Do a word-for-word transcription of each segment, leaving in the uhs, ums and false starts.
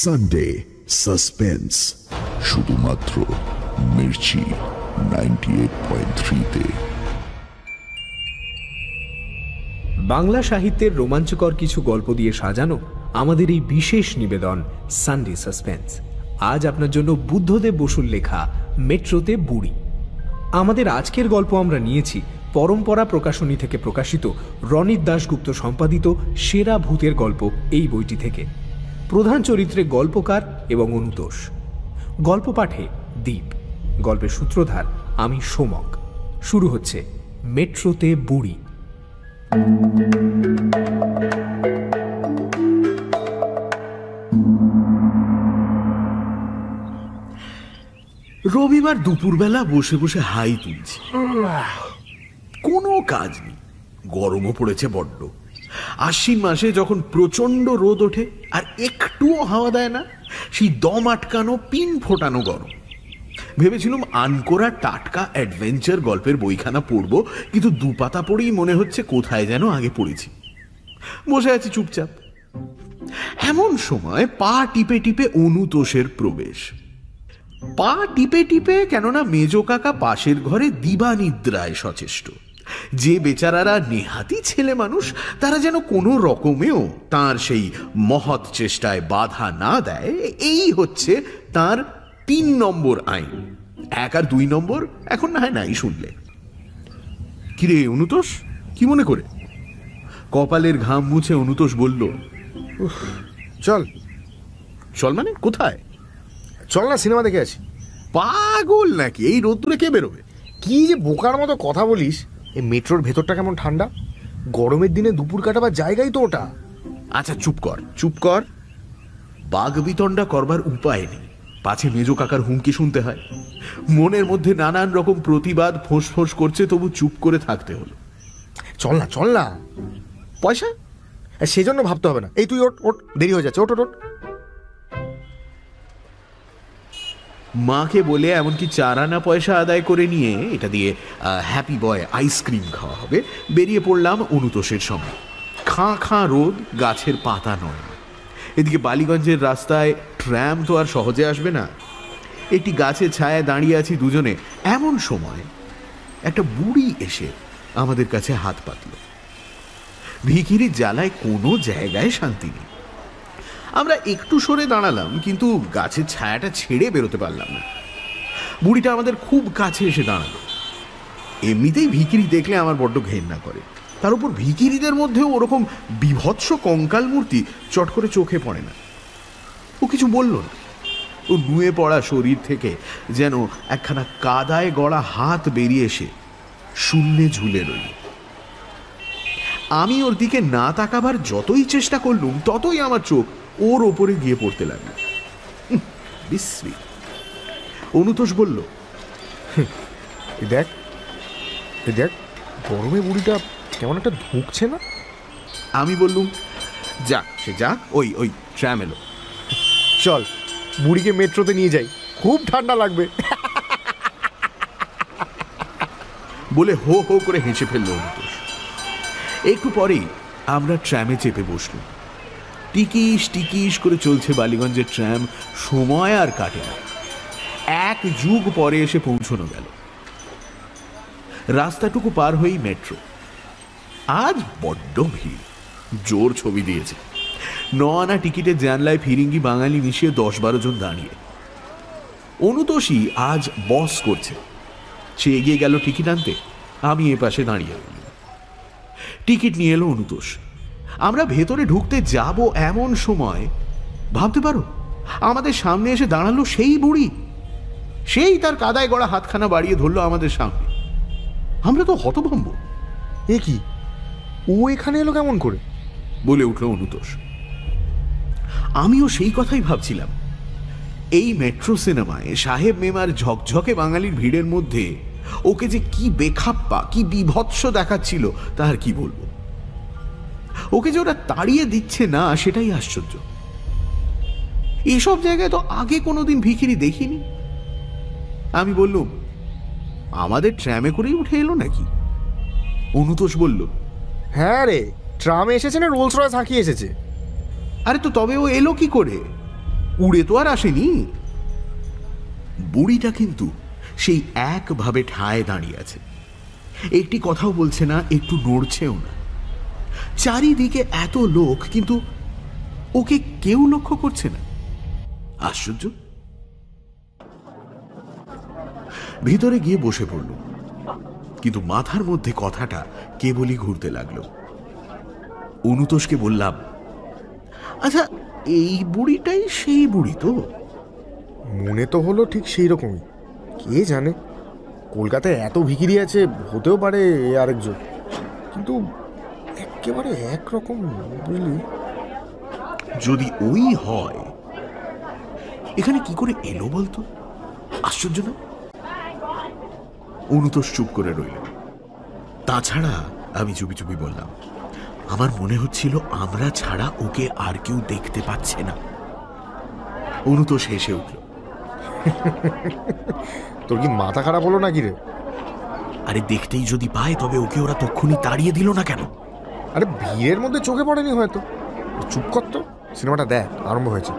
Sunday suspense, শুধুমাত্র Mirchi ninety eight point three তে। বাংলা সাহিত্যের রোমাঞ্চকর কিছু গল্প দিয়ে সাজানো আমাদের এই বিশেষ নিবেদন সানডে সাসপেন্স। আজ আপনার জন্য বুদ্ধদেব বসুর লেখা মেট্রোতে বুড়ি। আমাদের আজকের গল্প আমরা নিয়েছি পরম্পরা প্রকাশনী থেকে প্রকাশিত রণিত দাশগুপ্ত সম্পাদিত সেরা ভূতের গল্প এই বইটি থেকে। প্রধান চরিত্রে গল্পকার এবং অনুতোষ, গল্প পাঠে দীপ, গল্পের সূত্রধার আমি সোমক। শুরু হচ্ছে মেট্রোতে বুড়ি। রবিবার দুপুরবেলা বসে বসে হাই তুলছি, কোনো কাজ নেই, গরমও পড়েছে বড্ড। আশ্বিন মাসে যখন প্রচন্ড রোদ ওঠে আর একটুও হাওয়া দেয় না, সেই দম আটকানো পিন ফোটানো গরম। ভেবেছিলাম আনকোরা টাটকা অ্যাডভেঞ্চার গল্পের বইখানা পড়বো, কিন্তু দুপাতা পড়েই মনে হচ্ছে কোথায় যেন আগে পড়েছি। বসে আছি চুপচাপ, এমন সময় পা টিপে টিপে অনুতোষের প্রবেশ। পা টিপে টিপে, কেননা মেজো কাকা পাশের ঘরে দিবানিদ্রায় সচেষ্ট। যে বেচারারা নেহাতি ছেলে মানুষ, তারা যেন কোনো রকমেও তার সেই মহৎ চেষ্টায় বাধা না দেয়, এই হচ্ছে তার তিন নম্বর আইন। এক আর দুই নম্বর এখন না হয় নাই শুনলে। কিরে অনুতোষ, কি মনে করে? কপালের ঘাম মুছে অনুতোষ বলল, চল। চল মানে কোথায়? চল না, সিনেমা দেখে আছি। পাগল নাকি? এই রোদ্দুরে কে বেরোবে? কি যে বোকার মতো কথা বলিস। এই মেট্রোর ভেতরটা কেমন ঠান্ডা, গরমের দিনে দুপুর কাটাবার জায়গাই তো ওটা। আচ্ছা চুপ কর, চুপ কর। বাঘ বিতণ্ডা করবার উপায় নেই, পাছে মেজো কাকার হুমকি শুনতে হয়। মনের মধ্যে নানান রকম প্রতিবাদ ফোঁস ফোঁস করছে, তবু চুপ করে থাকতে হলো। চল না, চল না। পয়সা? সেই জন্য ভাবতে হবে না। এই তুই ওট ওট, দেরি হয়ে যাচ্ছে, ওট ওট ওট। মাকে বলে এমনকি চার আনা পয়সা আদায় করে নিয়ে এটা দিয়ে হ্যাপি বয় আইসক্রিম খাওয়া হবে, বেরিয়ে পড়লাম অনুতোষের সঙ্গে। খাঁ খাঁ রোদ, গাছের পাতা নয়। এদিকে বালিগঞ্জের রাস্তায় ট্র্যাম তো আর সহজে আসবে না। একটি গাছের ছায়ায় দাঁড়িয়ে আছি দুজনে, এমন সময় একটা বুড়ি এসে আমাদের কাছে হাত পাতল। ভিখিরির জ্বালায় কোনো জায়গায় শান্তি নেই। আমরা একটু সরে দাঁড়ালাম, কিন্তু গাছের ছায়াটা ছেড়ে বেরোতে পারলাম না। বুড়িটা আমাদের খুব কাছে এসে দাঁড়ালো। এমনিতেই ভিখিরি দেখলে আমার বড্ড ঘেন্না করে, তার উপর ভিখিরিদের মধ্যেও ওরকম বিভৎস কঙ্কাল মূর্তি চট করে চোখে পড়ে না। ও কিছু বলল না। ও নুয়ে পড়া শরীর থেকে যেন একখানা কাদায় গড়া হাত বেরিয়ে এসে শূন্যে ঝুলে রইল। আমি ওর দিকে না তাকাবার যতই চেষ্টা করলুম, ততই আমার চোখ ওর ওপরে গিয়ে পড়তে লাগল। বিশ্রী। অনুতোষ বলল, দেখ দেখ, গরমে বুড়িটা কেমন একটা ধুঁকছে না? আমি বললুম, যাক সে যাক, ওই ওই ট্র্যাম এলো, চল বুড়িকে মেট্রোতে নিয়ে যাই, খুব ঠান্ডা লাগবে। বলে হো হো করে হেসে ফেলল অনুতোষ। একটু পরেই আমরা ট্র্যামে চেপে বসলাম। টিকিস টিকিস করে চলছে বালিগঞ্জের ট্র্যাম, সময় আর কাটে না। এক যুগ পরে এসে পৌঁছানো গেল। রাস্তাটুকু পার হয়েই মেট্রো। আজ বড্ড ভিড়, জোর ছবি দিয়েছে। ন আনা টিকিটের জানলায় ফিরিঙ্গি বাঙালি মিশিয়ে দশ বারো জন দাঁড়িয়ে। অনুতোষী আজ বস করছে। সে এগিয়ে গেল টিকিট আনতে, আমি এ পাশে দাঁড়িয়ে রইলাম। টিকিট নিয়ে এলো অনুতোষ। আমরা ভেতরে ঢুকতে যাব এমন সময়, ভাবতে পারো, আমাদের সামনে এসে দাঁড়ালো সেই বুড়ি। সেই তার কাদায় গড়া হাতখানা বাড়িয়ে ধরলো আমাদের সামনে। আমরা তো হতভম্ব। এ কি, ও এখানে এলো কেমন করে? বলে উঠল অনুতোষ। আমিও সেই কথাই ভাবছিলাম। এই মেট্রো সিনেমায় সাহেব মেমার ঝকঝকে বাঙালির ভিড়ের মধ্যে ওকে যে কি বেখাপ্পা, কি বিভৎস দেখাচ্ছিল, তার কি বলবো। ওকে যে ওরা তাড়িয়ে দিচ্ছে না, সেটাই আশ্চর্য। এসব জায়গায় তো আগে কোনোদিন ভিখিরি দেখিনি। আমি বললুম, আমাদের ট্র্যামে করেই উঠে এলো নাকি? অনুতোষ বলল, হ্যাঁ রে, ট্রামে এসেছে না রোলস রয়েস হাঁকিয়ে এসেছে। আরে তো তবে ও এলো কি করে? উড়ে তো আর আসেনি। বুড়িটা কিন্তু সেই একভাবে ঠায় দাঁড়িয়ে আছে, একটি কথাও বলছে না, একটু নড়ছেও না। চারিদিকে এত লোক, কিন্তু ওকে কেউ লক্ষ্য করছে না। আশ্চর্য। ভিতরে গিয়ে বসে পড়ল, কিন্তু মাথার মধ্যে কথাটা কেবলই ঘুরতে লাগলো। অনুতোষকে বললাম, আচ্ছা এই বুড়িটাই সেই বুড়ি তো? মনে তো হলো ঠিক সেই রকমই। কে জানে, কলকাতায় এত ভিখিরি আছে, হতেও পারে এ আরেকজন, কিন্তু একেবারে একরকম, বুঝলি? যদি ওই হয়, এখানে কি করে এলো বলতো? আশ্চর্য না? অনুতোষ চুপ করে রইল। তাছাড়া আমি চুপি চুপি বললাম, আমার মনে হচ্ছিল আমরা ছাড়া ওকে আর কেউ দেখতে পাচ্ছে না। অনুতোষ হেসে উঠল। তোর কি মাথা খারাপ হলো নাকি রে? আরে দেখতেই যদি পায়, তবে ওকে ওরা তক্ষুনি তাড়িয়ে দিল না কেন? আরে ভিড়ের মধ্যে চোখে পড়েনি হয়তো। চুপ কর তো, সিনেমাটা দেখ, আরম্ভ হয়েছে।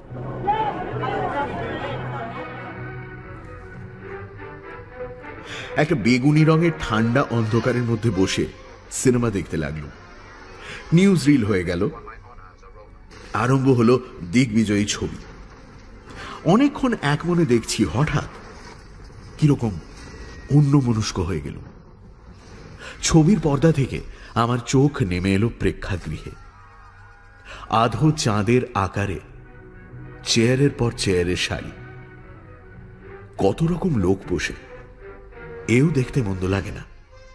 একটা বেগুনি রঙের ঠান্ডা অন্ধকারের মধ্যে বসে সিনেমা দেখতে লাগলো। নিউজ রিল হয়ে গেল, আরম্ভ হলো দিগ্বিজয়ী ছবি। অনেকক্ষণ এক মনে দেখছি, হঠাৎ কিরকম অন্যমনস্ক হয়ে গেল। ছবির পর্দা থেকে আমার চোখ নেমে এলো প্রেক্ষাগৃহে। আধো চাঁদের আকারে চেয়ারের পর চেয়ারের সারি, কত রকম লোক বসে। এও দেখতে মন্দ লাগে না,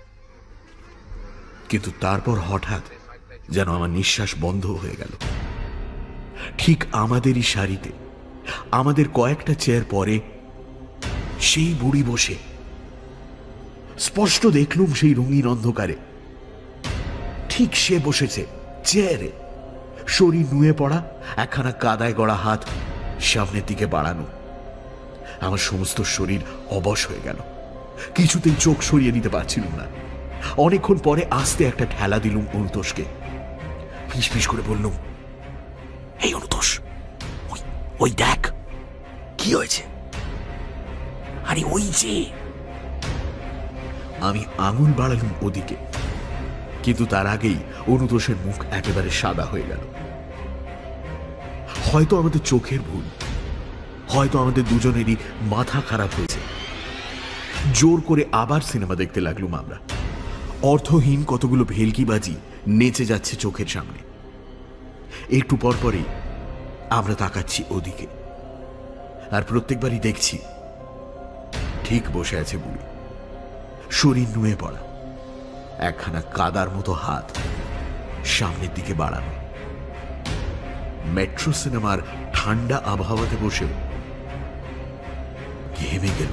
কিন্তু তারপর হঠাৎ যেন আমার নিঃশ্বাস বন্ধ হয়ে গেল। ঠিক আমাদেরই সারিতে, আমাদের কয়েকটা চেয়ার পরে সেই বুড়ি বসে। স্পষ্ট দেখলুম সেই রঙিন অন্ধকারে ঠিক সে বসেছে চেয়ারে, শরীর নুয়ে পড়া, একখানা কাদায় গড়া হাত সামনের দিকে বাড়ানো। আমার সমস্ত শরীর অবশ হয়ে গেল, কিছুতেই চোখ সরিয়ে নিতে পারছিলাম না। অনেকক্ষণ পরে আস্তে একটা ঠেলা দিলুম অনুতোষকে। ফিস ফিস করে বললুম, এই অনুতোষ, ওই ওই দেখ কি হয়েছে। আরে ওই যে। আমি আঙুল বাড়ালুম ওদিকে, কিন্তু তার আগেই অনুতোষের মুখ একেবারে সাদা হয়ে গেল। হয়তো আমাদের চোখের ভুল, হয়তো আমাদের দুজনেরই মাথা খারাপ হয়েছে। জোর করে আবার সিনেমা দেখতে লাগলুম আমরা। অর্থহীন কতগুলো ভেলকিবাজি নেচে যাচ্ছে চোখের সামনে। একটু পরপরই আমরা তাকাচ্ছি ওদিকে, আর প্রত্যেকবারই দেখছি ঠিক বসে আছে বুড়ি, শরীর নুয়ে পড়া, একখানা কাদার মতো হাত সামনের দিকে বাড়ানো। মেট্রো সিনেমার ঠান্ডা আবহাওয়াতে বসে ঘেমে গেল।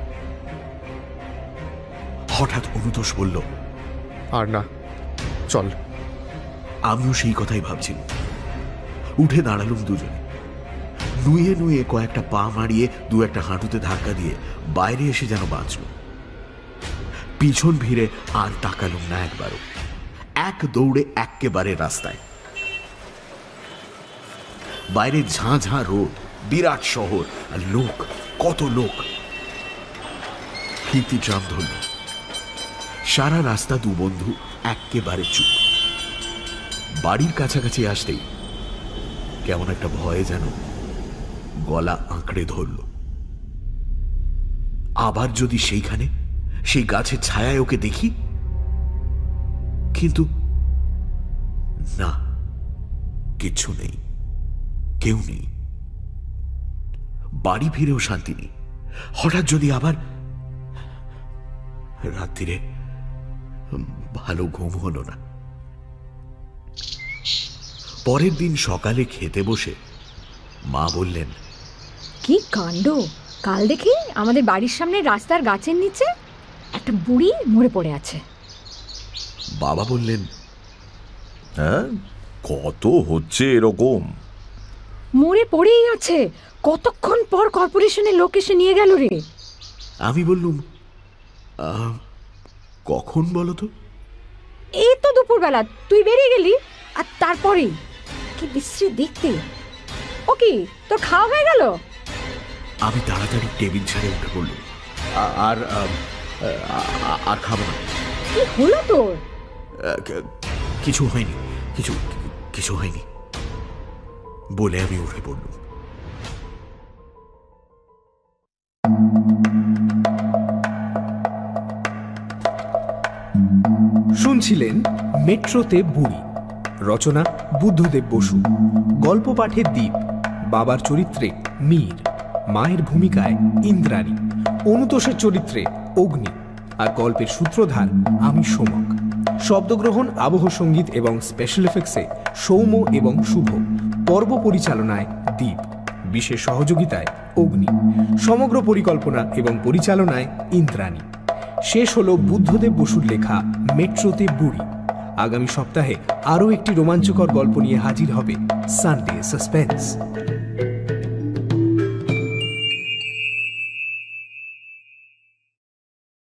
হঠাৎ অনুতোষ বলল, আর না, চল। আমিও সেই কথাই ভাবছিলাম। উঠে দাঁড়ালুম দুজনে, নুয়ে নুয়ে কয়েকটা পা মারিয়ে দু একটা হাঁটুতে ধাক্কা দিয়ে বাইরে এসে যেন বাঁচল। পিছন ভিড়ে আর তাকালুম না একবারও, এক দৌড়ে একেবারে রাস্তায়। বাইরে ঝাঁ ঝাঁ রোদ, বিরাট শহর, আর লোক, কত লোক। ফিরতি ট্রাম ধরল। সারা রাস্তা দু বন্ধু একেবারে চুপ। বাড়ির কাছাকাছি আসতেই কেমন একটা ভয়ে যেন গলা আঁকড়ে ধরল। আবার যদি সেইখানে, সেই গাছের ছায়ায় ওকে দেখি, কিন্তু না, কিচ্ছু নেই, কেউ নেই। বাড়ি ফিরেও শান্তি নেই। হঠাৎ যদি আবার রাত্রিরে ভালো ঘুম হলো না। পরের দিন সকালে খেতে বসে মা বললেন, কি কাণ্ড! কাল দেখি আমাদের বাড়ির সামনে রাস্তার গাছের নিচে একটা বুড়ি মরে পড়ে আছে। বাবা বললেন, হ্যাঁ, কত হচ্ছে এরকম? মরে পড়েই আছে, কতক্ষণ পর কর্পোরেশনের লোক এসে নিয়ে গেল রে। আমি বললুম, কখন বলো তো? এই তো দুপুরবেলা তুই বেরিয়ে গেলি, আর তারপরেই কি বিশ্রী দেখতে। ও কি তোর খাওয়া হয়ে গেল? আমি তাড়াতাড়ি টেবিল ছেড়ে উঠে পড়লাম। আ- আর আম, আ- আ- আর খাবো না। কি হলো তোর? আ, ক- কিছু হয়নি, কিছু কিছু হয়নি বলে আমি উঠে পড়লাম। শুনছিলেন মেট্রোতে বুড়ি, রচনা বুদ্ধদেব বসু, গল্প পাঠে দ্বীপ, বাবার চরিত্রে মীর, মায়ের ভূমিকায় ইন্দ্রাণী, অনুতোষের চরিত্রে অগ্নি, আর গল্পের সূত্রধার আমি সোমক। শব্দগ্রহণ, আবহ সঙ্গীত এবং স্পেশাল এফেক্টসে সৌম্য এবং শুভ, পর্ব পরিচালনায় দ্বীপ, বিশেষ সহযোগিতায় অগ্নি, সমগ্র পরিকল্পনা এবং পরিচালনায় ইন্দ্রাণী। শেষ হলো বুদ্ধদেব বসুর লেখা মেট্রোতে বুড়ি। আগামী সপ্তাহে আরও একটি রোমাঞ্চকর গল্প নিয়ে হাজির হবে সানডে সাসপেন্স।